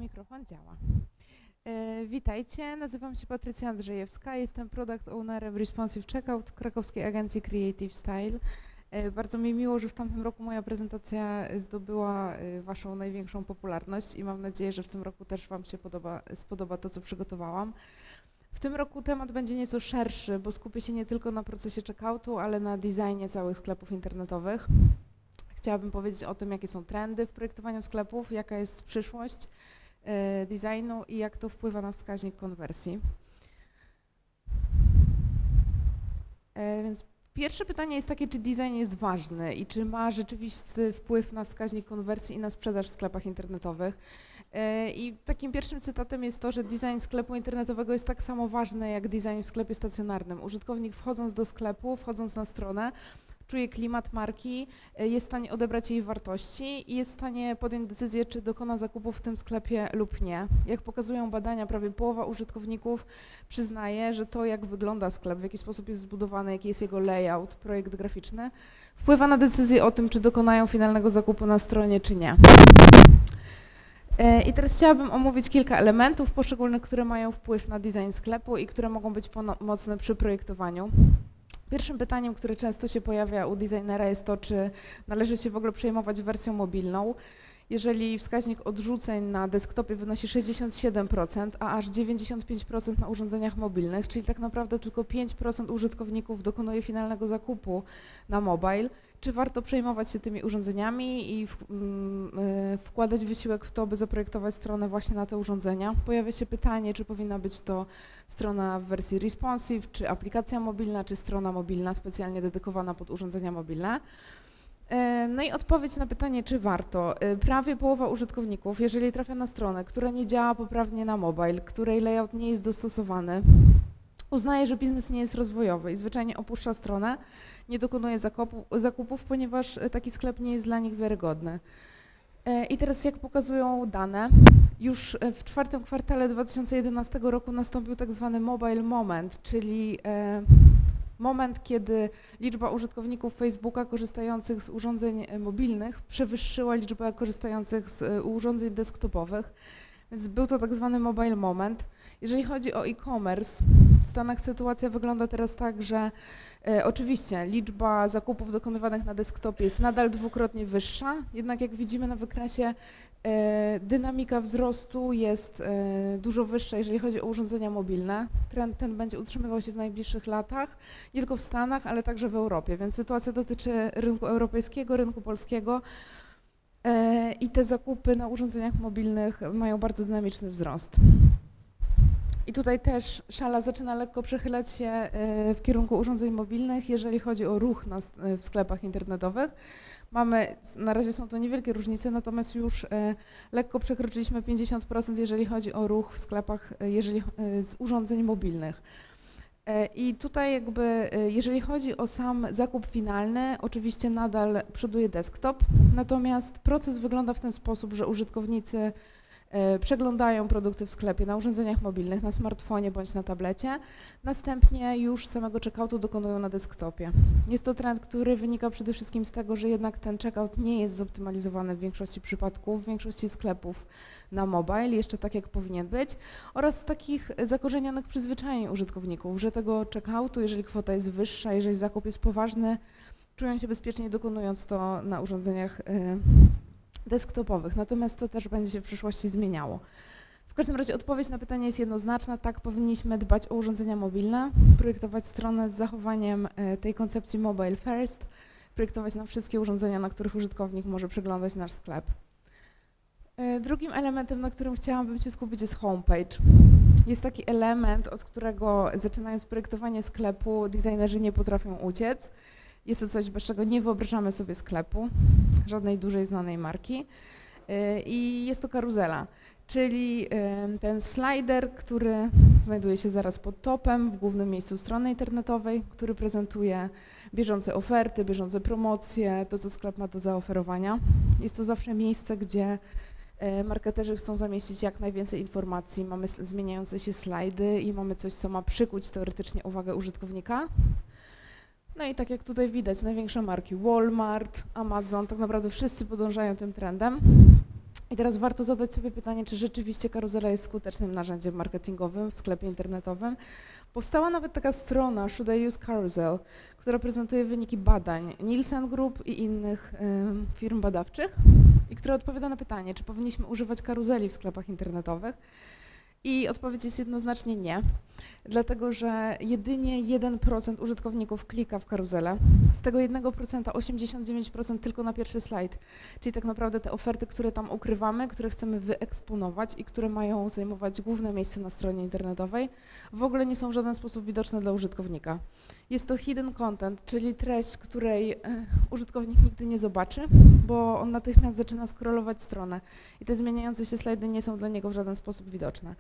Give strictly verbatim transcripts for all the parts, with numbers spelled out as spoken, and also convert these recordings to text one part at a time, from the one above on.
mikrofon działa. E, witajcie, nazywam się Patrycja Andrzejewska, jestem product ownerem Responsive Checkout krakowskiej agencji Creative Style. E, bardzo mi miło, że w tamtym roku moja prezentacja zdobyła e, waszą największą popularność i mam nadzieję, że w tym roku też wam się podoba, spodoba to, co przygotowałam. W tym roku temat będzie nieco szerszy, bo skupię się nie tylko na procesie checkoutu, ale na designie całych sklepów internetowych. Chciałabym powiedzieć o tym, jakie są trendy w projektowaniu sklepów, jaka jest przyszłość e, designu i jak to wpływa na wskaźnik konwersji. E, więc pierwsze pytanie jest takie, czy design jest ważny i czy ma rzeczywisty wpływ na wskaźnik konwersji i na sprzedaż w sklepach internetowych. E, I takim pierwszym cytatem jest to, że design sklepu internetowego jest tak samo ważny jak design w sklepie stacjonarnym. Użytkownik wchodząc do sklepu, wchodząc na stronę, czuje klimat marki, jest w stanie odebrać jej wartości i jest w stanie podjąć decyzję, czy dokona zakupu w tym sklepie lub nie. Jak pokazują badania, prawie połowa użytkowników przyznaje, że to, jak wygląda sklep, w jaki sposób jest zbudowany, jaki jest jego layout, projekt graficzny, wpływa na decyzję o tym, czy dokonają finalnego zakupu na stronie, czy nie. I teraz chciałabym omówić kilka elementów poszczególnych, które mają wpływ na design sklepu i które mogą być pomocne przy projektowaniu. Pierwszym pytaniem, które często się pojawia u designera, jest to, czy należy się w ogóle przejmować wersją mobilną. Jeżeli wskaźnik odrzuceń na desktopie wynosi sześćdziesiąt siedem procent, a aż dziewięćdziesiąt pięć procent na urządzeniach mobilnych, czyli tak naprawdę tylko pięć procent użytkowników dokonuje finalnego zakupu na mobile, czy warto przejmować się tymi urządzeniami i w, yy, wkładać wysiłek w to, by zaprojektować stronę właśnie na te urządzenia? Pojawia się pytanie, czy powinna być to strona w wersji responsive, czy aplikacja mobilna, czy strona mobilna specjalnie dedykowana pod urządzenia mobilne. No i odpowiedź na pytanie, czy warto. Prawie połowa użytkowników, jeżeli trafia na stronę, która nie działa poprawnie na mobile, której layout nie jest dostosowany, uznaje, że biznes nie jest rozwojowy i zwyczajnie opuszcza stronę, nie dokonuje zakupu, zakupów, ponieważ taki sklep nie jest dla nich wiarygodny. I teraz jak pokazują dane, już w czwartym kwartale dwa tysiące jedenastego roku nastąpił tak zwany mobile moment, czyli moment, kiedy liczba użytkowników Facebooka korzystających z urządzeń mobilnych przewyższyła liczbę korzystających z urządzeń desktopowych, więc był to tak zwany mobile moment. Jeżeli chodzi o e-commerce, w Stanach sytuacja wygląda teraz tak, że e, oczywiście liczba zakupów dokonywanych na desktopie jest nadal dwukrotnie wyższa, jednak jak widzimy na wykresie, e, dynamika wzrostu jest e, dużo wyższa, jeżeli chodzi o urządzenia mobilne. Trend ten będzie utrzymywał się w najbliższych latach, nie tylko w Stanach, ale także w Europie, więc sytuacja dotyczy rynku europejskiego, rynku polskiego e, i te zakupy na urządzeniach mobilnych mają bardzo dynamiczny wzrost. I tutaj też szala zaczyna lekko przechylać się w kierunku urządzeń mobilnych, jeżeli chodzi o ruch na, w sklepach internetowych. Mamy, na razie są to niewielkie różnice, natomiast już lekko przekroczyliśmy pięćdziesiąt procent, jeżeli chodzi o ruch w sklepach jeżeli, z urządzeń mobilnych. I tutaj jakby, jeżeli chodzi o sam zakup finalny, oczywiście nadal przoduje desktop, natomiast proces wygląda w ten sposób, że użytkownicy przeglądają produkty w sklepie na urządzeniach mobilnych, na smartfonie bądź na tablecie, następnie już samego checkoutu dokonują na desktopie. Jest to trend, który wynika przede wszystkim z tego, że jednak ten checkout nie jest zoptymalizowany w większości przypadków, w większości sklepów na mobile, jeszcze tak jak powinien być, oraz z takich zakorzenionych przyzwyczajeń użytkowników, że tego checkoutu, jeżeli kwota jest wyższa, jeżeli zakup jest poważny, czują się bezpiecznie dokonując to na urządzeniach desktopowych, natomiast to też będzie się w przyszłości zmieniało. W każdym razie odpowiedź na pytanie jest jednoznaczna, tak, powinniśmy dbać o urządzenia mobilne, projektować stronę z zachowaniem tej koncepcji mobile first, projektować na wszystkie urządzenia, na których użytkownik może przeglądać nasz sklep. Drugim elementem, na którym chciałabym się skupić, jest homepage. Jest taki element, od którego zaczynając projektowanie sklepu designerzy nie potrafią uciec. Jest to coś, bez czego nie wyobrażamy sobie sklepu, żadnej dużej znanej marki i jest to karuzela, czyli ten slider, który znajduje się zaraz pod topem w głównym miejscu strony internetowej, który prezentuje bieżące oferty, bieżące promocje, to co sklep ma do zaoferowania. Jest to zawsze miejsce, gdzie marketerzy chcą zamieścić jak najwięcej informacji, mamy zmieniające się slajdy i mamy coś, co ma przykuć teoretycznie uwagę użytkownika. No i tak jak tutaj widać, największe marki Walmart, Amazon, tak naprawdę wszyscy podążają tym trendem. I teraz warto zadać sobie pytanie, czy rzeczywiście karuzela jest skutecznym narzędziem marketingowym w sklepie internetowym. Powstała nawet taka strona Should I Use Carousel, która prezentuje wyniki badań Nielsen Group i innych ym, firm badawczych i która odpowiada na pytanie, czy powinniśmy używać karuzeli w sklepach internetowych. I odpowiedź jest jednoznacznie nie, dlatego że jedynie jeden procent użytkowników klika w karuzelę, z tego jednego procenta osiemdziesiąt dziewięć procent tylko na pierwszy slajd, czyli tak naprawdę te oferty, które tam ukrywamy, które chcemy wyeksponować i które mają zajmować główne miejsce na stronie internetowej, w ogóle nie są w żaden sposób widoczne dla użytkownika. Jest to hidden content, czyli treść, której e, użytkownik nigdy nie zobaczy, bo on natychmiast zaczyna scrollować stronę i te zmieniające się slajdy nie są dla niego w żaden sposób widoczne.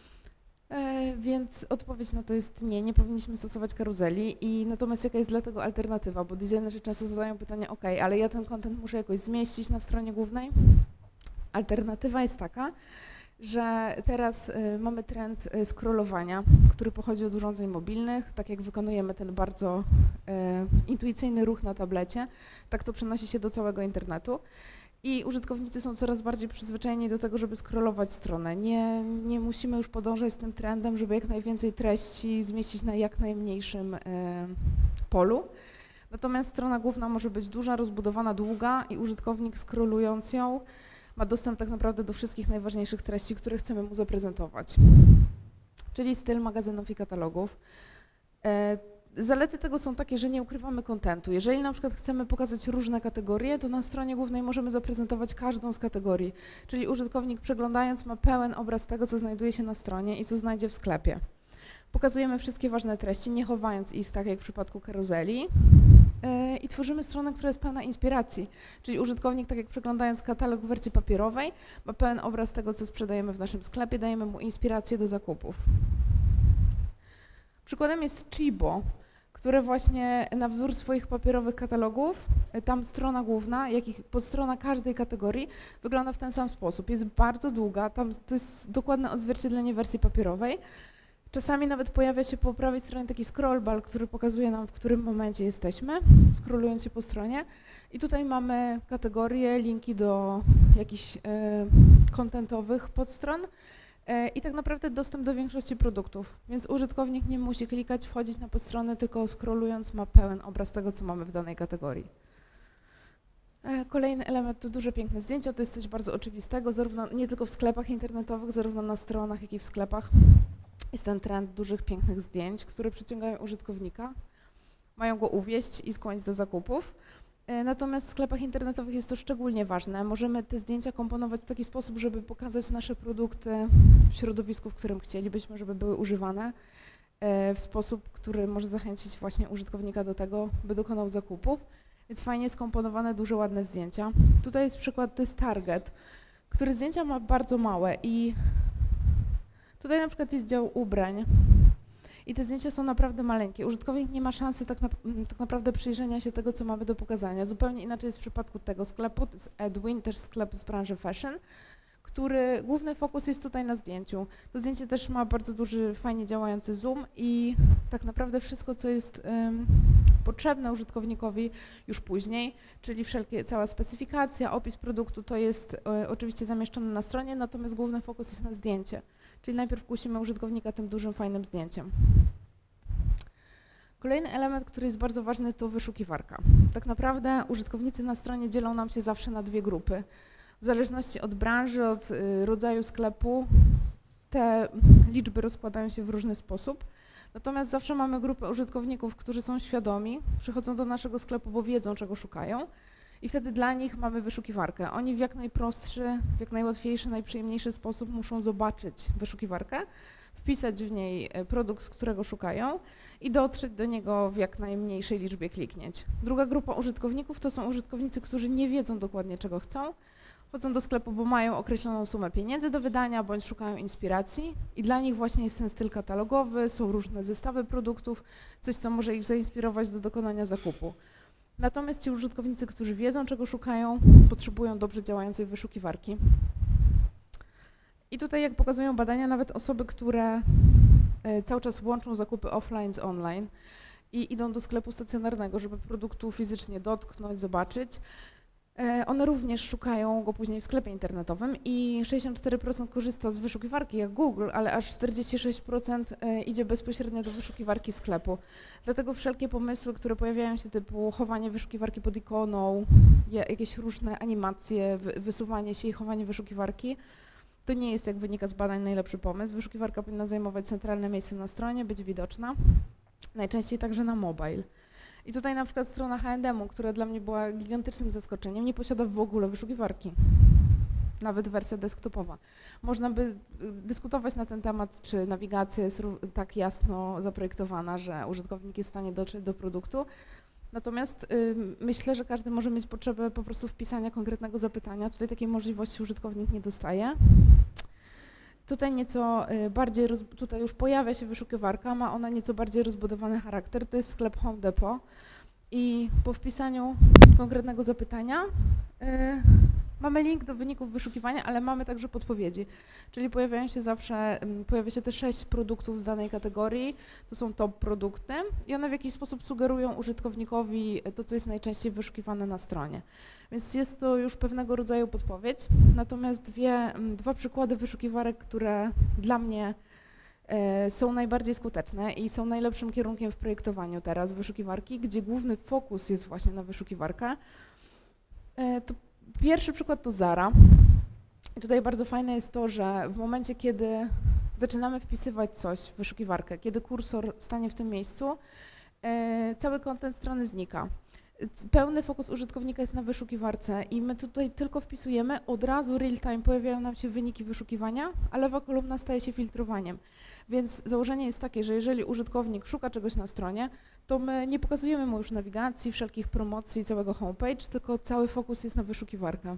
E, więc odpowiedź na to jest nie, nie powinniśmy stosować karuzeli. I natomiast jaka jest dla tego alternatywa, bo designerzy często zadają pytanie, ok, ale ja ten content muszę jakoś zmieścić na stronie głównej. Alternatywa jest taka, że teraz y, mamy trend y, scrollowania, który pochodzi od urządzeń mobilnych. Tak jak wykonujemy ten bardzo y, intuicyjny ruch na tablecie, tak to przenosi się do całego internetu. I użytkownicy są coraz bardziej przyzwyczajeni do tego, żeby scrollować stronę. Nie, nie musimy już podążać z tym trendem, żeby jak najwięcej treści zmieścić na jak najmniejszym y, polu. Natomiast strona główna może być duża, rozbudowana, długa i użytkownik scrollując ją ma dostęp tak naprawdę do wszystkich najważniejszych treści, które chcemy mu zaprezentować. Czyli styl magazynów i katalogów. E, zalety tego są takie, że nie ukrywamy kontentu. Jeżeli na przykład chcemy pokazać różne kategorie, to na stronie głównej możemy zaprezentować każdą z kategorii. Czyli użytkownik przeglądając ma pełen obraz tego, co znajduje się na stronie i co znajdzie w sklepie. Pokazujemy wszystkie ważne treści, nie chowając ich, tak jak w przypadku karuzeli. I tworzymy stronę, która jest pełna inspiracji, czyli użytkownik, tak jak przeglądając katalog w wersji papierowej, ma pełen obraz tego, co sprzedajemy w naszym sklepie, dajemy mu inspirację do zakupów. Przykładem jest Chibo, które właśnie na wzór swoich papierowych katalogów, tam strona główna, jak i podstrona każdej kategorii wygląda w ten sam sposób. Jest bardzo długa, tam to jest dokładne odzwierciedlenie wersji papierowej. Czasami nawet pojawia się po prawej stronie taki scrollbar, który pokazuje nam, w którym momencie jesteśmy, scrollując się po stronie. I tutaj mamy kategorie, linki do jakichś kontentowych podstron e, i tak naprawdę dostęp do większości produktów. Więc użytkownik nie musi klikać, wchodzić na podstronę, tylko scrollując ma pełen obraz tego, co mamy w danej kategorii. E, kolejny element to duże, piękne zdjęcia. To jest coś bardzo oczywistego, zarówno nie tylko w sklepach internetowych, zarówno na stronach, jak i w sklepach. Jest ten trend dużych, pięknych zdjęć, które przyciągają użytkownika, mają go uwieść i skłonić do zakupów. Natomiast w sklepach internetowych jest to szczególnie ważne. Możemy te zdjęcia komponować w taki sposób, żeby pokazać nasze produkty w środowisku, w którym chcielibyśmy, żeby były używane, w sposób, który może zachęcić właśnie użytkownika do tego, by dokonał zakupów. Więc fajnie skomponowane, duże, ładne zdjęcia. Tutaj jest przykład, to jest Target, który zdjęcia ma bardzo małe i tutaj na przykład jest dział ubrań i te zdjęcia są naprawdę maleńkie. Użytkownik nie ma szansy tak, na, tak naprawdę przyjrzenia się tego, co mamy do pokazania. Zupełnie inaczej jest w przypadku tego sklepu, to jest Edwin, też sklep z branży fashion, który główny fokus jest tutaj na zdjęciu. To zdjęcie też ma bardzo duży, fajnie działający zoom i tak naprawdę wszystko, co jest um, potrzebne użytkownikowi już później, czyli wszelkie, cała specyfikacja, opis produktu, to jest e, oczywiście zamieszczone na stronie, natomiast główny fokus jest na zdjęcie. Czyli najpierw kusimy użytkownika tym dużym, fajnym zdjęciem. Kolejny element, który jest bardzo ważny, to wyszukiwarka. Tak naprawdę użytkownicy na stronie dzielą nam się zawsze na dwie grupy. W zależności od branży, od y, rodzaju sklepu, te liczby rozkładają się w różny sposób. Natomiast zawsze mamy grupę użytkowników, którzy są świadomi, przychodzą do naszego sklepu, bo wiedzą, czego szukają. I wtedy dla nich mamy wyszukiwarkę. Oni w jak najprostszy, w jak najłatwiejszy, najprzyjemniejszy sposób muszą zobaczyć wyszukiwarkę, wpisać w niej produkt, którego szukają i dotrzeć do niego w jak najmniejszej liczbie kliknięć. Druga grupa użytkowników to są użytkownicy, którzy nie wiedzą dokładnie, czego chcą. Chodzą do sklepu, bo mają określoną sumę pieniędzy do wydania, bądź szukają inspiracji i dla nich właśnie jest ten styl katalogowy, są różne zestawy produktów, coś, co może ich zainspirować do dokonania zakupu. Natomiast ci użytkownicy, którzy wiedzą, czego szukają, potrzebują dobrze działającej wyszukiwarki. I tutaj, jak pokazują badania, nawet osoby, które cały czas łączą zakupy offline z online i idą do sklepu stacjonarnego, żeby produktu fizycznie dotknąć, zobaczyć, One również szukają go później w sklepie internetowym i sześćdziesiąt cztery procent korzysta z wyszukiwarki jak Google, ale aż czterdzieści sześć procent idzie bezpośrednio do wyszukiwarki sklepu. Dlatego wszelkie pomysły, które pojawiają się typu chowanie wyszukiwarki pod ikoną, jakieś różne animacje, wysuwanie się i chowanie wyszukiwarki, to nie jest, jak wynika z badań, najlepszy pomysł. Wyszukiwarka powinna zajmować centralne miejsce na stronie, być widoczna, najczęściej także na mobile. I tutaj na przykład strona H and M, która dla mnie była gigantycznym zaskoczeniem, nie posiada w ogóle wyszukiwarki, nawet wersja desktopowa. Można by dyskutować na ten temat, czy nawigacja jest tak jasno zaprojektowana, że użytkownik jest w stanie dotrzeć do produktu. Natomiast y, myślę, że każdy może mieć potrzebę po prostu wpisania konkretnego zapytania. Tutaj takiej możliwości użytkownik nie dostaje. Tutaj nieco bardziej, roz, tutaj już pojawia się wyszukiwarka, ma ona nieco bardziej rozbudowany charakter, to jest sklep Home Depot i po wpisaniu konkretnego zapytania y, mamy link do wyników wyszukiwania, ale mamy także podpowiedzi, czyli pojawiają się zawsze, y, pojawia się te sześć produktów z danej kategorii, to są top produkty i one w jakiś sposób sugerują użytkownikowi to, co jest najczęściej wyszukiwane na stronie. Więc jest to już pewnego rodzaju podpowiedź, natomiast dwie, dwa przykłady wyszukiwarek, które dla mnie e, są najbardziej skuteczne i są najlepszym kierunkiem w projektowaniu teraz wyszukiwarki, gdzie główny fokus jest właśnie na wyszukiwarkę. E, to pierwszy przykład to Zara. I tutaj bardzo fajne jest to, że w momencie, kiedy zaczynamy wpisywać coś w wyszukiwarkę, kiedy kursor stanie w tym miejscu, e, cały content strony znika. Pełny fokus użytkownika jest na wyszukiwarce i my tutaj tylko wpisujemy, od razu real time pojawiają nam się wyniki wyszukiwania, a lewa kolumna staje się filtrowaniem. Więc założenie jest takie, że jeżeli użytkownik szuka czegoś na stronie, to my nie pokazujemy mu już nawigacji, wszelkich promocji, całego homepage, tylko cały fokus jest na wyszukiwarkę.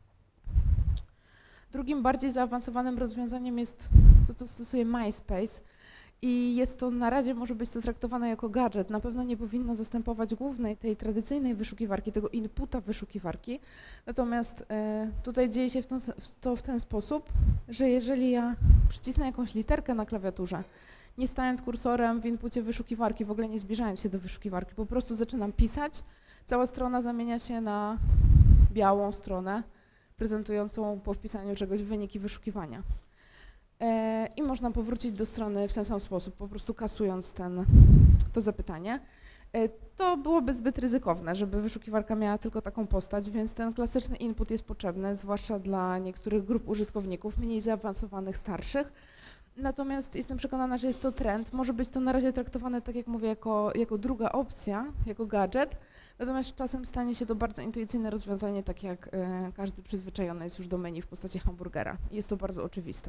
Drugim bardziej zaawansowanym rozwiązaniem jest to, co stosuje MySpace. I jest to, na razie może być to traktowane jako gadżet, na pewno nie powinno zastępować głównej, tej tradycyjnej wyszukiwarki, tego inputa wyszukiwarki. Natomiast e, tutaj dzieje się w ten, w to w ten sposób, że jeżeli ja przycisnę jakąś literkę na klawiaturze, nie stając kursorem w inpucie wyszukiwarki, w ogóle nie zbliżając się do wyszukiwarki, po prostu zaczynam pisać, cała strona zamienia się na białą stronę, prezentującą po wpisaniu czegoś wyniki wyszukiwania. I można powrócić do strony w ten sam sposób, po prostu kasując ten, to zapytanie. To byłoby zbyt ryzykowne, żeby wyszukiwarka miała tylko taką postać, więc ten klasyczny input jest potrzebny, zwłaszcza dla niektórych grup użytkowników, mniej zaawansowanych, starszych. Natomiast jestem przekonana, że jest to trend. Może być to na razie traktowane, tak jak mówię, jako, jako druga opcja, jako gadżet, natomiast czasem stanie się to bardzo intuicyjne rozwiązanie, tak jak y, każdy przyzwyczajony jest już do menu w postaci hamburgera. Jest to bardzo oczywiste.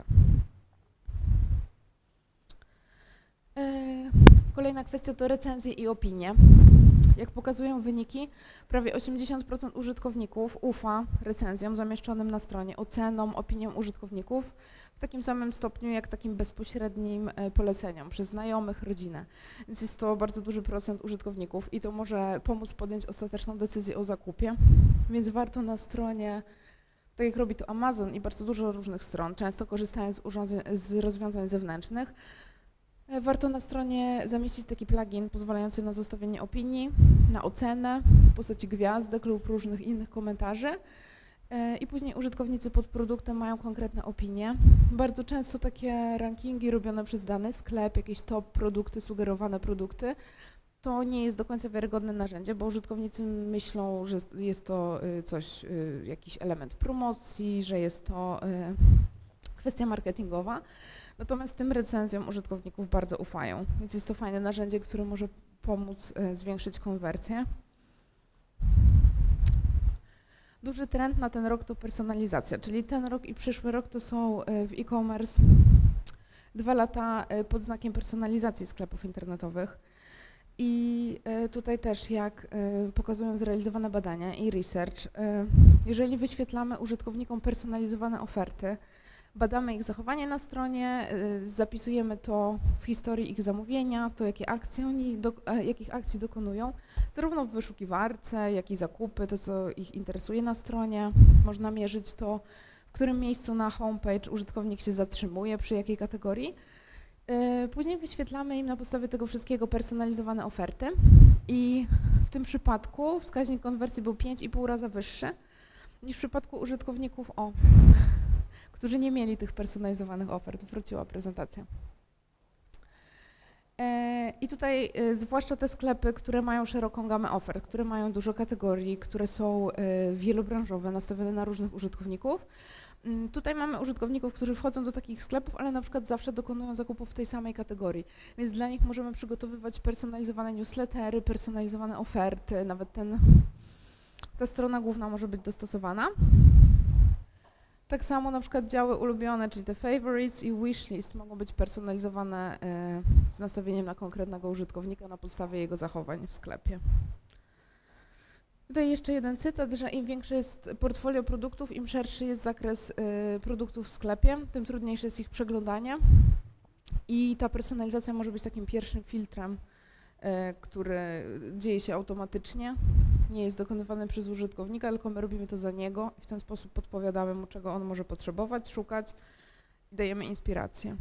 Kolejna kwestia to recenzje i opinie. Jak pokazują wyniki, prawie osiemdziesiąt procent użytkowników ufa recenzjom zamieszczonym na stronie, ocenom, opiniom użytkowników w takim samym stopniu jak takim bezpośrednim poleceniom przez znajomych, rodzinę. Więc jest to bardzo duży procent użytkowników i to może pomóc podjąć ostateczną decyzję o zakupie, więc warto na stronie, tak jak robi to Amazon i bardzo dużo różnych stron, często korzystając z, urządzeń, z rozwiązań zewnętrznych, warto na stronie zamieścić taki plugin pozwalający na zostawienie opinii, na ocenę w postaci gwiazdek lub różnych innych komentarzy i później użytkownicy pod produktem mają konkretne opinie. Bardzo często takie rankingi robione przez dany sklep, jakieś top produkty, sugerowane produkty, to nie jest do końca wiarygodne narzędzie, bo użytkownicy myślą, że jest to coś, jakiś element promocji, że jest to kwestia marketingowa. Natomiast tym recenzjom użytkowników bardzo ufają, więc jest to fajne narzędzie, które może pomóc y, zwiększyć konwersję. Duży trend na ten rok to personalizacja, czyli ten rok i przyszły rok to są y, w e-commerce dwa lata y, pod znakiem personalizacji sklepów internetowych. I y, tutaj też, jak y, pokazują zrealizowane badania i research, y, jeżeli wyświetlamy użytkownikom personalizowane oferty, badamy ich zachowanie na stronie, zapisujemy to w historii ich zamówienia, to jakie akcje oni, do, jakich akcji dokonują, zarówno w wyszukiwarce, jak i zakupy, to co ich interesuje na stronie. Można mierzyć to, w którym miejscu na homepage użytkownik się zatrzymuje, przy jakiej kategorii. Później wyświetlamy im na podstawie tego wszystkiego personalizowane oferty i w tym przypadku wskaźnik konwersji był pięć i pół razy wyższy niż w przypadku użytkowników, o, którzy nie mieli tych personalizowanych ofert. Wróciła prezentacja. I tutaj zwłaszcza te sklepy, które mają szeroką gamę ofert, które mają dużo kategorii, które są wielobranżowe, nastawione na różnych użytkowników. Tutaj mamy użytkowników, którzy wchodzą do takich sklepów, ale na przykład zawsze dokonują zakupów w tej samej kategorii, więc dla nich możemy przygotowywać personalizowane newslettery, personalizowane oferty, nawet ten, ta strona główna może być dostosowana. Tak samo na przykład działy ulubione, czyli te favorites i wishlist mogą być personalizowane y, z nastawieniem na konkretnego użytkownika na podstawie jego zachowań w sklepie. Tutaj jeszcze jeden cytat, że im większe jest portfolio produktów, im szerszy jest zakres y, produktów w sklepie, tym trudniejsze jest ich przeglądanie i ta personalizacja może być takim pierwszym filtrem, y, który dzieje się automatycznie, nie jest dokonywany przez użytkownika, tylko my robimy to za niego i w ten sposób podpowiadamy mu, czego on może potrzebować, szukać i dajemy inspirację.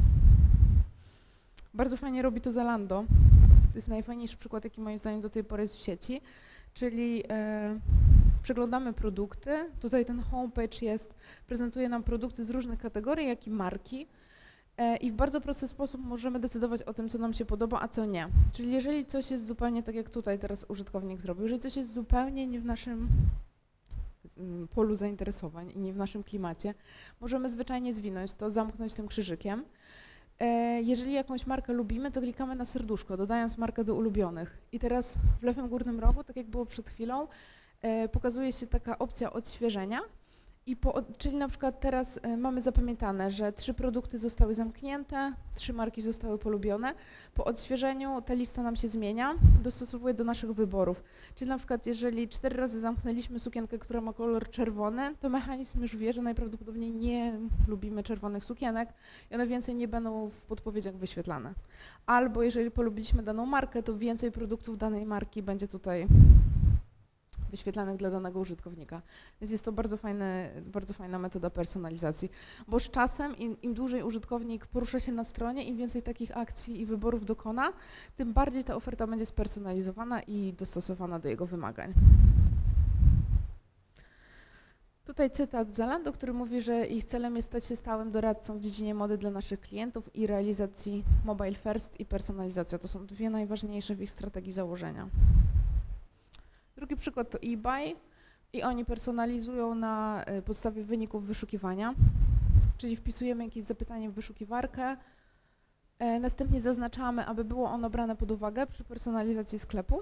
Bardzo fajnie robi to Zalando. To jest najfajniejszy przykład, jaki moim zdaniem do tej pory jest w sieci. Czyli e, przeglądamy produkty, tutaj ten homepage jest, prezentuje nam produkty z różnych kategorii, jak i marki e, i w bardzo prosty sposób możemy decydować o tym, co nam się podoba, a co nie. Czyli jeżeli coś jest zupełnie tak, jak tutaj teraz użytkownik zrobił, jeżeli coś jest zupełnie nie w naszym m, polu zainteresowań i nie w naszym klimacie, możemy zwyczajnie zwinąć to, zamknąć tym krzyżykiem. Jeżeli jakąś markę lubimy, to klikamy na serduszko, dodając markę do ulubionych. I teraz w lewym górnym rogu, tak jak było przed chwilą, pokazuje się taka opcja odświeżenia. I po, czyli na przykład teraz mamy zapamiętane, że trzy produkty zostały zamknięte, trzy marki zostały polubione. Po odświeżeniu ta lista nam się zmienia, dostosowuje do naszych wyborów. Czyli na przykład jeżeli cztery razy zamknęliśmy sukienkę, która ma kolor czerwony, to mechanizm już wie, że najprawdopodobniej nie lubimy czerwonych sukienek i one więcej nie będą w podpowiedziach wyświetlane. Albo jeżeli polubiliśmy daną markę, to więcej produktów danej marki będzie tutaj wyświetlanych dla danego użytkownika. Więc jest to bardzo, fajne, bardzo fajna metoda personalizacji, bo z czasem im, im dłużej użytkownik porusza się na stronie, im więcej takich akcji i wyborów dokona, tym bardziej ta oferta będzie spersonalizowana i dostosowana do jego wymagań. Tutaj cytat z Zalando, który mówi, że ich celem jest stać się stałym doradcą w dziedzinie mody dla naszych klientów i realizacji mobile first i personalizacja. To są dwie najważniejsze w ich strategii założenia. Drugi przykład to eBay i oni personalizują na podstawie wyników wyszukiwania, czyli wpisujemy jakieś zapytanie w wyszukiwarkę, e, następnie zaznaczamy, aby było ono brane pod uwagę przy personalizacji sklepu.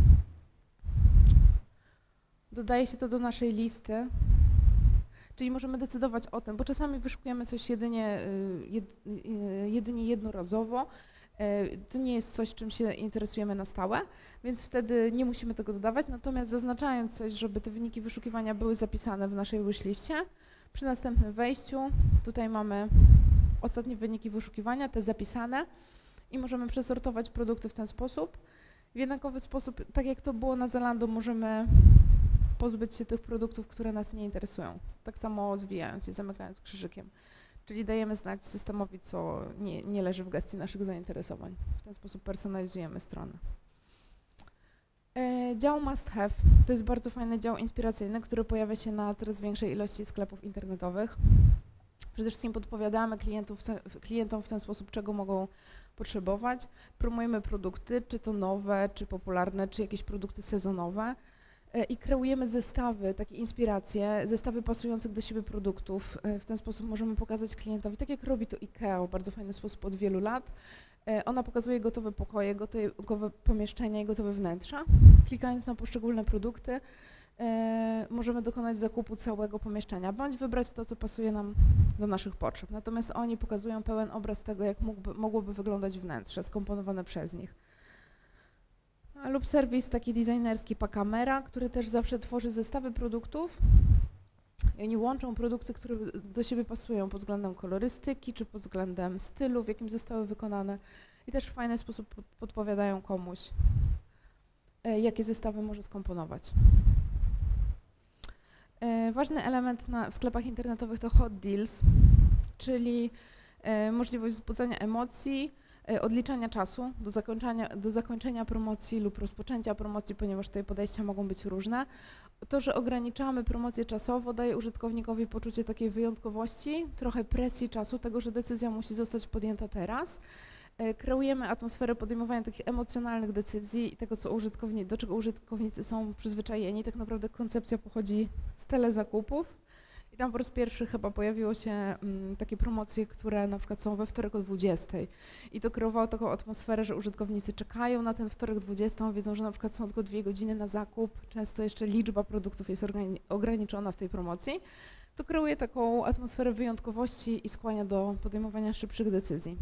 Dodaje się to do naszej listy, czyli możemy decydować o tym, bo czasami wyszukujemy coś jedynie, jed, jedynie jednorazowo. To nie jest coś, czym się interesujemy na stałe, więc wtedy nie musimy tego dodawać, natomiast zaznaczając coś, żeby te wyniki wyszukiwania były zapisane w naszej wishliście, przy następnym wejściu tutaj mamy ostatnie wyniki wyszukiwania, te zapisane i możemy przesortować produkty w ten sposób. W jednakowy sposób, tak jak to było na Zalando, możemy pozbyć się tych produktów, które nas nie interesują, tak samo zwijając i zamykając krzyżykiem. Czyli dajemy znać systemowi, co nie, nie leży w gestii naszych zainteresowań. W ten sposób personalizujemy stronę. E, dział Must Have to jest bardzo fajny dział inspiracyjny, który pojawia się na coraz większej ilości sklepów internetowych. Przede wszystkim podpowiadamy klientów, klientom w ten sposób, czego mogą potrzebować. Promujemy produkty, czy to nowe, czy popularne, czy jakieś produkty sezonowe. I kreujemy zestawy, takie inspiracje, zestawy pasujących do siebie produktów. W ten sposób możemy pokazać klientowi, tak jak robi to IKEA w bardzo fajny sposób od wielu lat. Ona pokazuje gotowe pokoje, gotowe pomieszczenia i gotowe wnętrza. Klikając na poszczególne produkty możemy dokonać zakupu całego pomieszczenia, bądź wybrać to, co pasuje nam do naszych potrzeb. Natomiast oni pokazują pełen obraz tego, jak mógłby, mogłoby wyglądać wnętrze skomponowane przez nich. Lub serwis taki designerski Pacamera, który też zawsze tworzy zestawy produktów i oni łączą produkty, które do siebie pasują pod względem kolorystyki czy pod względem stylu, w jakim zostały wykonane i też w fajny sposób podpowiadają komuś, jakie zestawy może skomponować. Ważny element na, w sklepach internetowych to hot deals, czyli możliwość wzbudzania emocji, odliczania czasu do zakończenia, do zakończenia promocji lub rozpoczęcia promocji, ponieważ tutaj podejścia mogą być różne. To, że ograniczamy promocję czasowo, daje użytkownikowi poczucie takiej wyjątkowości, trochę presji czasu, tego, że decyzja musi zostać podjęta teraz. Kreujemy atmosferę podejmowania takich emocjonalnych decyzji i tego, co użytkowni, do czego użytkownicy są przyzwyczajeni. Tak naprawdę koncepcja pochodzi z telezakupów. I tam po raz pierwszy chyba pojawiło się um, takie promocje, które na przykład są we wtorek o dwudziestej. I to kreowało taką atmosferę, że użytkownicy czekają na ten wtorek dwudziestą, wiedzą, że na przykład są tylko dwie godziny na zakup, często jeszcze liczba produktów jest ograniczona w tej promocji. To kreuje taką atmosferę wyjątkowości i skłania do podejmowania szybszych decyzji.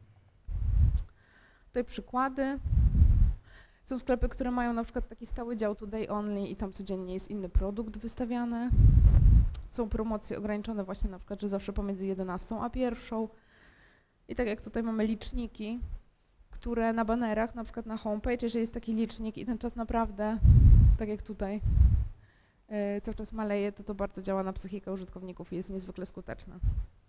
Tutaj przykłady. Są sklepy, które mają na przykład taki stały dział today only i tam codziennie jest inny produkt wystawiany. Są promocje ograniczone właśnie na przykład, że zawsze pomiędzy jedenastą a pierwszą. I tak jak tutaj mamy liczniki, które na banerach, na przykład na homepage, jeżeli jest taki licznik i ten czas naprawdę, tak jak tutaj, yy, cały czas maleje, to to bardzo działa na psychikę użytkowników i jest niezwykle skuteczne.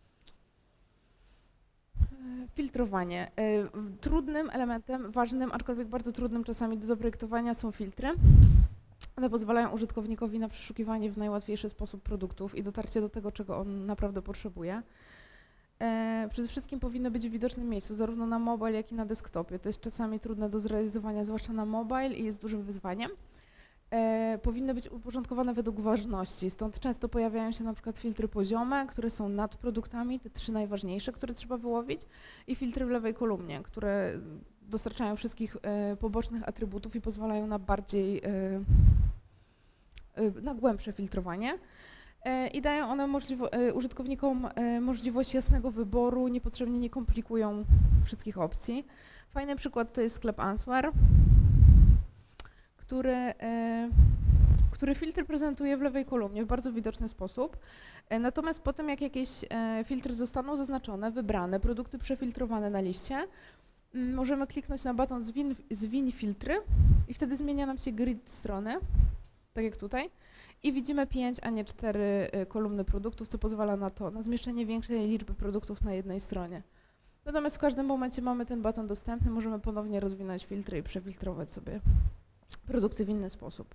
Filtrowanie. Trudnym elementem, ważnym, aczkolwiek bardzo trudnym czasami do zaprojektowania są filtry. One pozwalają użytkownikowi na przeszukiwanie w najłatwiejszy sposób produktów i dotarcie do tego, czego on naprawdę potrzebuje. E, przede wszystkim powinny być w widocznym miejscu, zarówno na mobile, jak i na desktopie. To jest czasami trudne do zrealizowania, zwłaszcza na mobile i jest dużym wyzwaniem. E, powinny być uporządkowane według ważności, stąd często pojawiają się na przykład filtry poziome, które są nad produktami, te trzy najważniejsze, które trzeba wyłowić, i filtry w lewej kolumnie, które dostarczają wszystkich e, pobocznych atrybutów i pozwalają na bardziej, e, e, na głębsze filtrowanie. E, I dają one możliwo, e, użytkownikom e, możliwość jasnego wyboru, niepotrzebnie nie komplikują wszystkich opcji. Fajny przykład to jest sklep Answer, Który, e, który filtr prezentuje w lewej kolumnie w bardzo widoczny sposób. E, natomiast po tym, jak jakieś e, filtry zostaną zaznaczone, wybrane, produkty przefiltrowane na liście, m, możemy kliknąć na baton zwin, zwin filtry i wtedy zmienia nam się grid strony, tak jak tutaj, i widzimy pięć, a nie cztery e, kolumny produktów, co pozwala na to, na zmieszczenie większej liczby produktów na jednej stronie. Natomiast w każdym momencie mamy ten baton dostępny, możemy ponownie rozwinąć filtry i przefiltrować sobie produkty w inny sposób.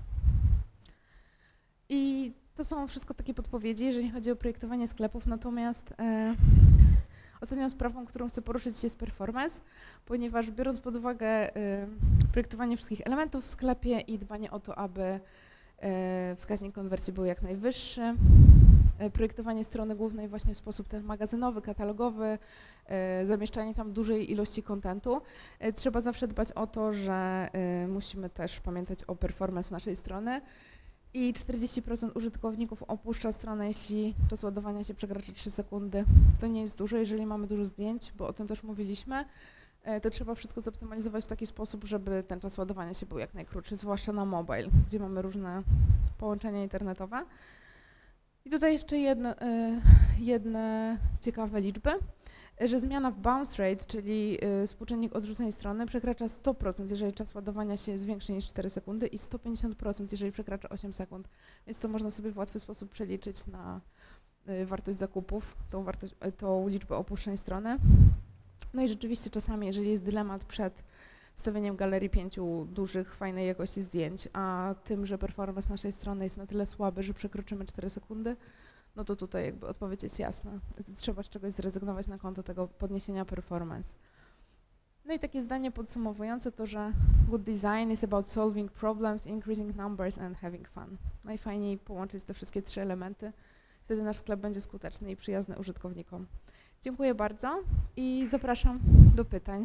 I to są wszystko takie podpowiedzi, jeżeli chodzi o projektowanie sklepów, natomiast e, ostatnią sprawą, którą chcę poruszyć, jest performance, ponieważ biorąc pod uwagę e, projektowanie wszystkich elementów w sklepie i dbanie o to, aby e, wskaźnik konwersji był jak najwyższy, e, projektowanie strony głównej właśnie w sposób ten magazynowy, katalogowy, e, zamieszczanie tam dużej ilości kontentu, e, trzeba zawsze dbać o to, że e, musimy też pamiętać o performance naszej strony. I czterdzieści procent użytkowników opuszcza stronę, jeśli czas ładowania się przekracza trzy sekundy. To nie jest dużo, jeżeli mamy dużo zdjęć, bo o tym też mówiliśmy, to trzeba wszystko zoptymalizować w taki sposób, żeby ten czas ładowania się był jak najkrótszy, zwłaszcza na mobile, gdzie mamy różne połączenia internetowe. I tutaj jeszcze jedne, jedne ciekawe liczby, że zmiana w bounce rate, czyli współczynnik odrzuceń strony, przekracza sto procent, jeżeli czas ładowania się jest większy niż cztery sekundy, i sto pięćdziesiąt procent, jeżeli przekracza osiem sekund. Więc to można sobie w łatwy sposób przeliczyć na wartość zakupów, tą, wartość, tą liczbę opuszczeń strony. No i rzeczywiście czasami, jeżeli jest dylemat przed wstawieniem galerii pięciu dużych, fajnej jakości zdjęć, a tym, że performance naszej strony jest na tyle słaby, że przekroczymy cztery sekundy, no to tutaj jakby odpowiedź jest jasna. Trzeba z czegoś zrezygnować na konto tego podniesienia performance. No i takie zdanie podsumowujące to, że good design is about solving problems, increasing numbers and having fun. Najfajniej połączyć te wszystkie trzy elementy, wtedy nasz sklep będzie skuteczny i przyjazny użytkownikom. Dziękuję bardzo i zapraszam do pytań.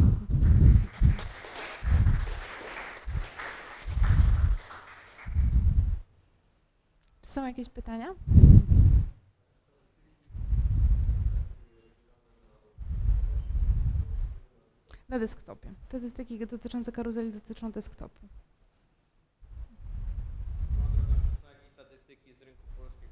Czy są jakieś pytania? Na desktopie. Statystyki dotyczące karuzeli dotyczą desktopu. Są jakieś statystyki z rynku polskiego?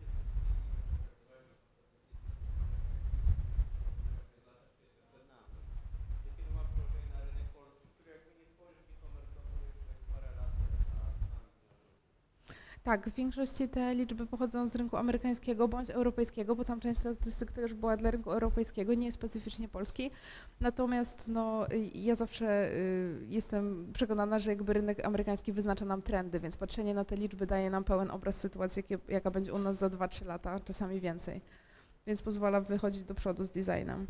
Jakie ma przełożenie na rynek polski, który jakby nie spojrzy e-commerce'owo już parę lat na Tak, w większości te liczby pochodzą z rynku amerykańskiego bądź europejskiego, bo tam część statystyk też była dla rynku europejskiego, nie specyficznie polski. Natomiast no, y, ja zawsze y, jestem przekonana, że jakby rynek amerykański wyznacza nam trendy, więc patrzenie na te liczby daje nam pełen obraz sytuacji, jakie, jaka będzie u nas za dwa trzy lata, czasami więcej. Więc pozwala wychodzić do przodu z designem.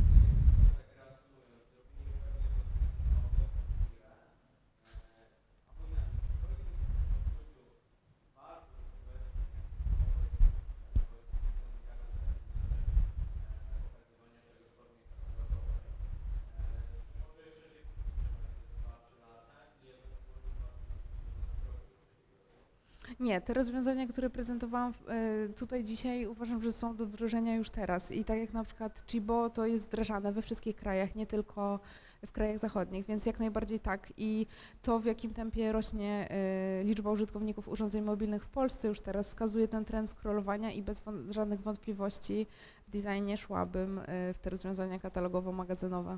Nie, te rozwiązania, które prezentowałam e, tutaj dzisiaj, uważam, że są do wdrożenia już teraz i tak jak na przykład Chibo, to jest wdrażane we wszystkich krajach, nie tylko w krajach zachodnich, więc jak najbardziej tak i to, w jakim tempie rośnie e, liczba użytkowników urządzeń mobilnych w Polsce już teraz wskazuje ten trend scrollowania i bez wąt- żadnych wątpliwości w designie szłabym e, w te rozwiązania katalogowo-magazynowe.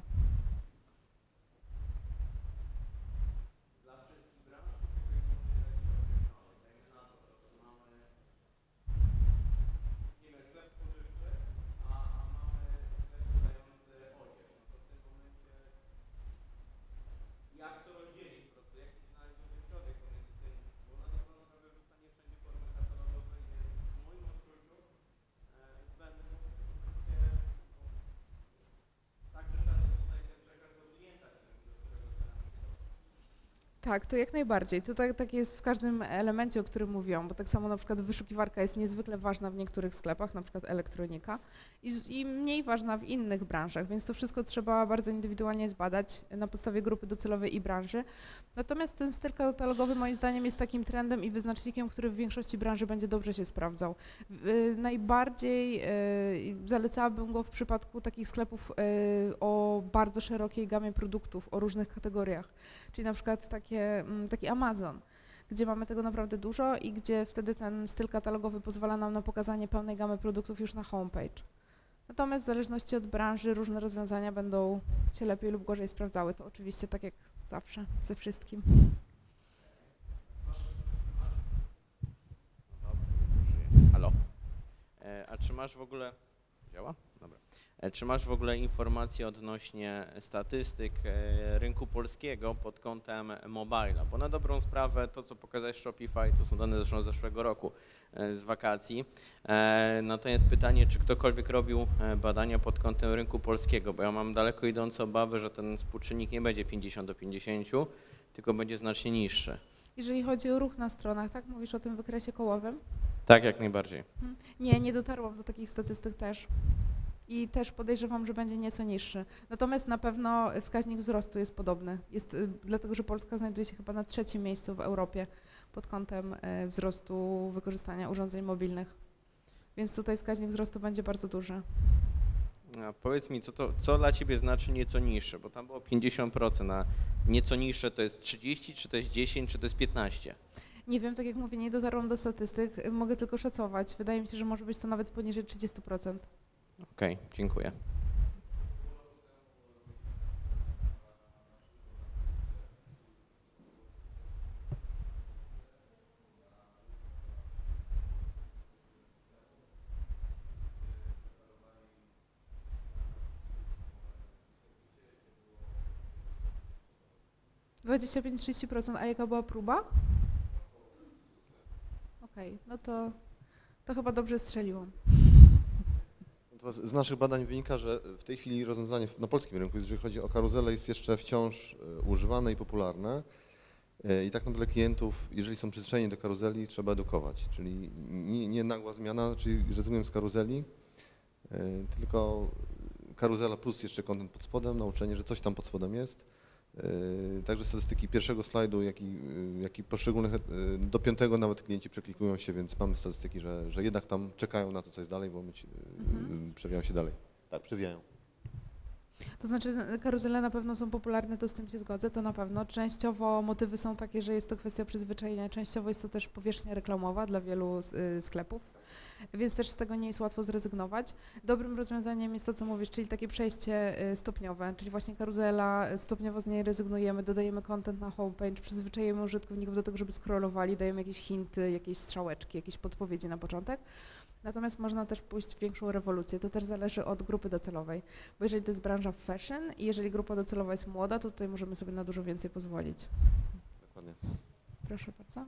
Tak, to jak najbardziej. To tak, tak jest w każdym elemencie, o którym mówiłam, bo tak samo na przykład wyszukiwarka jest niezwykle ważna w niektórych sklepach, na przykład elektronika, i, z- i mniej ważna w innych branżach, więc to wszystko trzeba bardzo indywidualnie zbadać na podstawie grupy docelowej i branży. Natomiast ten styl katalogowy moim zdaniem jest takim trendem i wyznacznikiem, który w większości branży będzie dobrze się sprawdzał. W- y, najbardziej y, zalecałabym go w przypadku takich sklepów y, o bardzo szerokiej gamie produktów, o różnych kategoriach. Czyli na przykład takie, mm, taki Amazon, gdzie mamy tego naprawdę dużo i gdzie wtedy ten styl katalogowy pozwala nam na pokazanie pełnej gamy produktów już na homepage. Natomiast w zależności od branży różne rozwiązania będą się lepiej lub gorzej sprawdzały. To oczywiście tak jak zawsze ze wszystkim. Halo. E, a czy masz w ogóle... Działa? Dobra. E, czy masz w ogóle informacje odnośnie statystyk e, rynku polskiego pod kątem mobila? Bo na dobrą sprawę to, co pokazałeś Shopify, to są dane zresztą z zeszłego roku e, z wakacji. E, natomiast pytanie, czy ktokolwiek robił e, badania pod kątem rynku polskiego, bo ja mam daleko idące obawy, że ten współczynnik nie będzie pięćdziesiąt do pięćdziesięciu, tylko będzie znacznie niższy. Jeżeli chodzi o ruch na stronach, tak? Mówisz o tym wykresie kołowym? Tak, jak najbardziej. Hmm. Nie, nie dotarłam do takich statystyk też. I też podejrzewam, że będzie nieco niższy. Natomiast na pewno wskaźnik wzrostu jest podobny. Jest, y, dlatego, że Polska znajduje się chyba na trzecim miejscu w Europie pod kątem y, wzrostu wykorzystania urządzeń mobilnych. Więc tutaj wskaźnik wzrostu będzie bardzo duży. A powiedz mi, co, to, co dla Ciebie znaczy nieco niższe, bo tam było pięćdziesiąt procent, a nieco niższe to jest trzydzieści, czy to jest dziesięć, czy to jest piętnaście? Nie wiem, tak jak mówię, nie dotarłam do statystyk, y, mogę tylko szacować. Wydaje mi się, że może być to nawet poniżej trzydzieści procent. Okej, dziękuję. dwadzieścia pięć do trzydziestu procent, a jaka była próba? Okej, no to, to chyba dobrze strzeliłam. To z z naszych badań wynika, że w tej chwili rozwiązanie w- na polskim rynku, jeżeli chodzi o karuzelę, jest jeszcze wciąż e, używane i popularne. E, I tak naprawdę klientów, jeżeli są przyzwyczajeni do karuzeli, trzeba edukować. Czyli nie, nie nagła zmiana, czyli rezygnują z karuzeli, e, tylko karuzela plus jeszcze content pod spodem, nauczenie, że coś tam pod spodem jest. E, Także statystyki pierwszego slajdu, jak i, e, jak i poszczególnych, e, do piątego nawet klienci przeklikują się, więc mamy statystyki, że, że jednak tam czekają na to, co jest dalej, bo my ci- Mhm. przewijają się dalej. Tak, przewijają. To znaczy y, karuzele na pewno są popularne, to z tym się zgodzę, to na pewno. Częściowo motywy są takie, że jest to kwestia przyzwyczajenia, częściowo jest to też powierzchnia reklamowa dla wielu y, sklepów. więc też z tego nie jest łatwo zrezygnować. Dobrym rozwiązaniem jest to, co mówisz, czyli takie przejście y, stopniowe, czyli właśnie karuzela, y, stopniowo z niej rezygnujemy, dodajemy content na homepage, przyzwyczajemy użytkowników do tego, żeby scrollowali, dajemy jakieś hinty, jakieś strzałeczki, jakieś podpowiedzi na początek. Natomiast można też pójść w większą rewolucję. To też zależy od grupy docelowej. Bo jeżeli to jest branża fashion i jeżeli grupa docelowa jest młoda, to tutaj możemy sobie na dużo więcej pozwolić. Dokładnie. Proszę bardzo.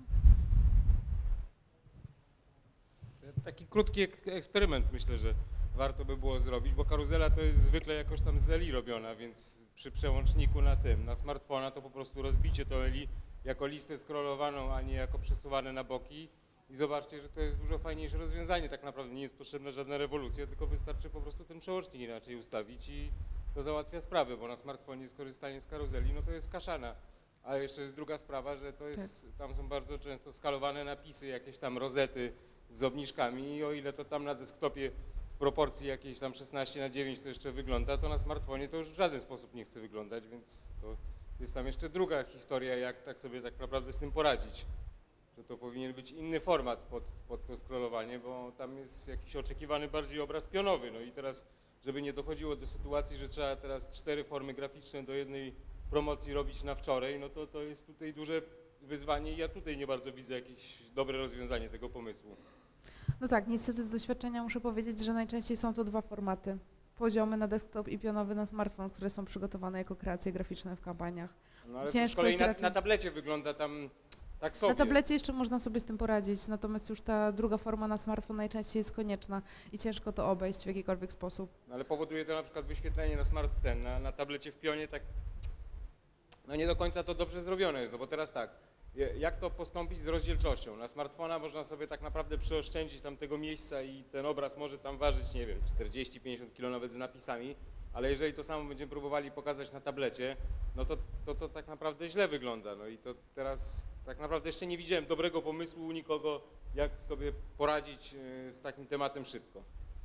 Taki krótki ek- eksperyment myślę, że warto by było zrobić, bo karuzela to jest zwykle jakoś tam z Eli robiona, więc przy przełączniku na tym, na smartfona to po prostu rozbicie to Eli jako listę scrollowaną, a nie jako przesuwane na boki. I zobaczcie, że to jest dużo fajniejsze rozwiązanie, tak naprawdę nie jest potrzebna żadna rewolucja, tylko wystarczy po prostu ten przełącznik inaczej ustawić i to załatwia sprawę, bo na smartfonie skorzystanie z karuzeli, no to jest kaszana. A jeszcze jest druga sprawa, że to jest, tam są bardzo często skalowane napisy, jakieś tam rozety z obniżkami i o ile to tam na desktopie w proporcji jakiejś tam szesnaście na dziewięć to jeszcze wygląda, to na smartfonie to już w żaden sposób nie chce wyglądać, więc to jest tam jeszcze druga historia, jak tak sobie tak naprawdę z tym poradzić. Że to powinien być inny format pod, pod to scrollowanie, bo tam jest jakiś oczekiwany bardziej obraz pionowy. No i teraz, żeby nie dochodziło do sytuacji, że trzeba teraz cztery formy graficzne do jednej promocji robić na wczoraj, no to to jest tutaj duże wyzwanie i ja tutaj nie bardzo widzę jakieś dobre rozwiązanie tego pomysłu. No tak, niestety z doświadczenia muszę powiedzieć, że najczęściej są to dwa formaty. Poziomy na desktop i pionowy na smartfon, które są przygotowane jako kreacje graficzne w kampaniach. No ale to z Ciężko kolei jest na, raczej- na tablecie wygląda tam tak sobie. Na tablecie jeszcze można sobie z tym poradzić, natomiast już ta druga forma na smartfon najczęściej jest konieczna i ciężko to obejść w jakikolwiek sposób. No ale powoduje to na przykład wyświetlenie na smart ten, na, na tablecie w pionie tak, no nie do końca to dobrze zrobione jest, no bo teraz tak, je- jak to postąpić z rozdzielczością? Na smartfona można sobie tak naprawdę przeoszczędzić tam tego miejsca i ten obraz może tam ważyć, nie wiem, czterdzieści pięćdziesiąt kilo nawet z napisami, ale jeżeli to samo będziemy próbowali pokazać na tablecie, no to, to to tak naprawdę źle wygląda, no i to teraz tak naprawdę jeszcze nie widziałem dobrego pomysłu u nikogo, jak sobie poradzić y, z takim tematem szybko.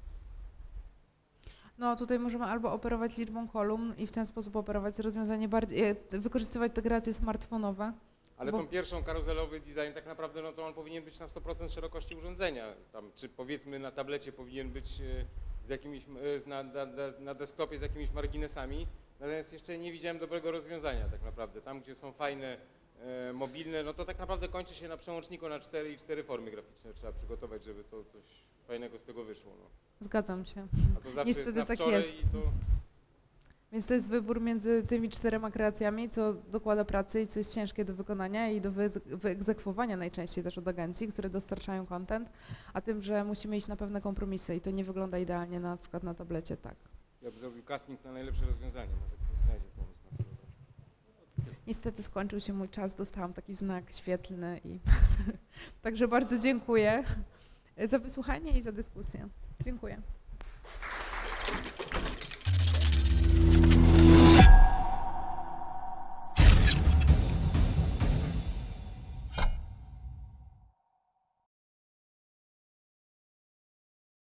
No tutaj możemy albo operować liczbą kolumn i w ten sposób operować rozwiązanie bardziej, e, wykorzystywać te kreacje smartfonowe. Ale Bo- tą pierwszą karuzelowy design tak naprawdę no to on powinien być na sto procent szerokości urządzenia. Tam, czy powiedzmy na tablecie powinien być e, z jakimiś, e, z na, na, na- na desktopie z jakimiś marginesami, natomiast jeszcze nie widziałem dobrego rozwiązania tak naprawdę. Tam, gdzie są fajne, e, mobilne, no to tak naprawdę kończy się na przełączniku na cztery i cztery formy graficzne trzeba przygotować, żeby to coś fajnego z tego wyszło. No. Zgadzam się. A to zawsze Niestety jest na tak wczoraj jest. i to... Więc to jest wybór między tymi czterema kreacjami, co dokłada pracy i co jest ciężkie do wykonania i do wyez- wyegzekwowania najczęściej też od agencji, które dostarczają content, a tym, że musimy iść na pewne kompromisy i to nie wygląda idealnie na przykład na tablecie, tak. Ja bym zrobił casting na najlepsze rozwiązanie, może ktoś znajdzie pomysł na to. Niestety skończył się mój czas, dostałam taki znak świetlny i także bardzo dziękuję za wysłuchanie i za dyskusję. Dziękuję.